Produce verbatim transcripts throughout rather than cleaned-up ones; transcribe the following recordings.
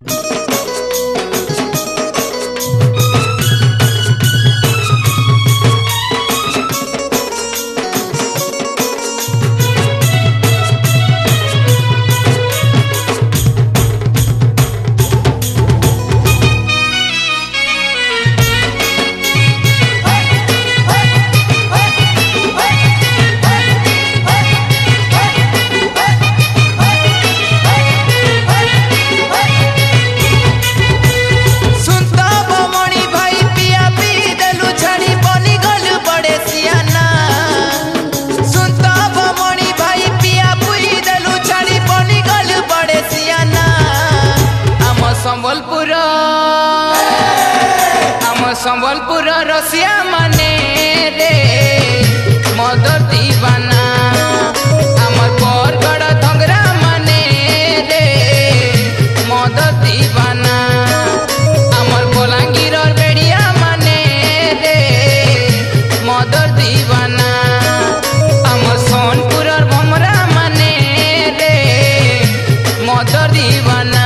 संबलपुर आम संबलपुर रसिया माने रे मद दीवाना आमर बरगड़ धंगरा माने रे मद दीवाना आमर बलांगीर बेड़िया माने रे मद दीवाना आमर सोनपुर भमरा माने रे मद दीवाना।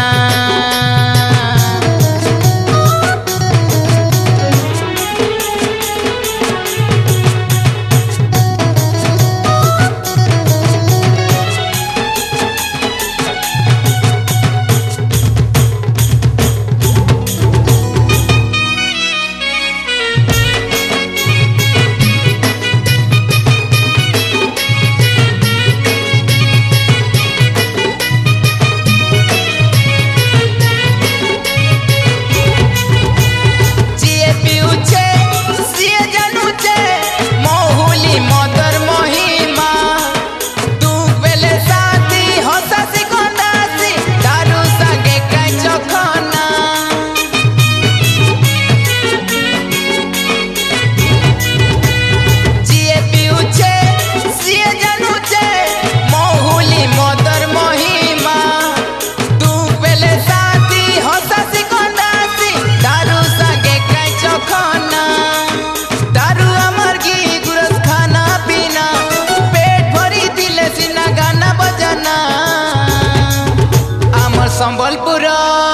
संबलपुर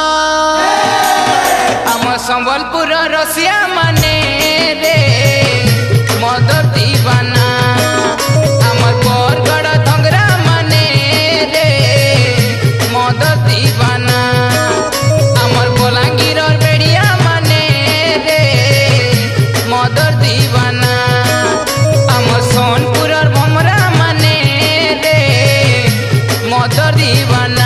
आम संबलपुर रसिया माने रे मद दीवाना आमर बरगड़ धंगरा माने रे मद दीवाना आमर बलांगीर बेड़िया माने रे मद दीवाना आमर सोनपुर भमरा माने रे मद दीवाना।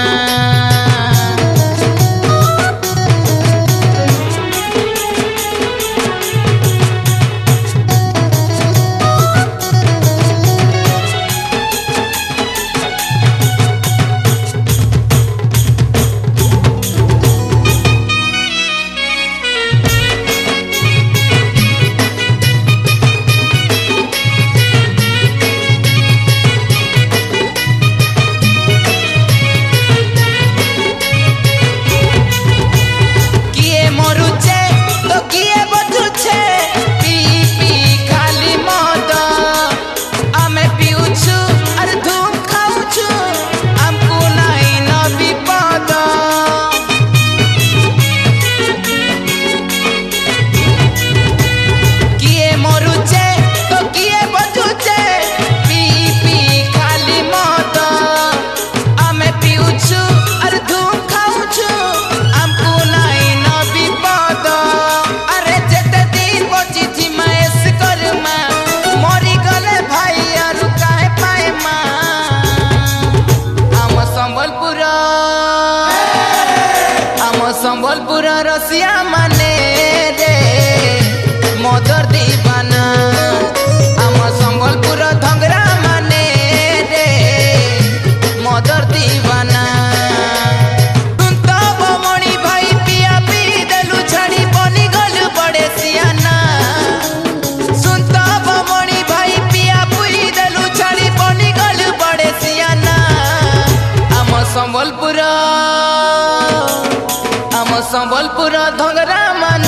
संबलपुर रसिया माने रे मद दीवाना आम संबलपुर धंगरा माने रे मद दीवाना। तब मणि भाई पिया पी देलु छाड़ी बनी गलु बड़े सियाना सुन तब मणि भाई पिया पी देलु छाड़ी बनी गलु बड़े सियाना आम संबलपुर आम संबलपुर धंगरा मान